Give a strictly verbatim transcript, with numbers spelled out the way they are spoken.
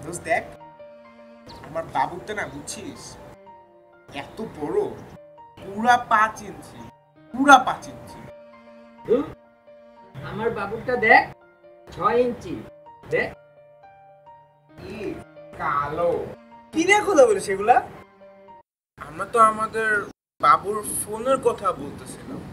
দোস্ত দেখ আমার বাবুরটা না বুঝছিস এত বড় পুরা পাঁচ ইঞ্চি পুরা পাঁচ ইঞ্চি আমার বাবুরটা দেখ ছয় ইঞ্চি দেখ কি কালো কি নিয়ে কথা বলিস এগুলা? আমরা তো আমাদের বাবুর ফোনের কথা বলতেছিলাম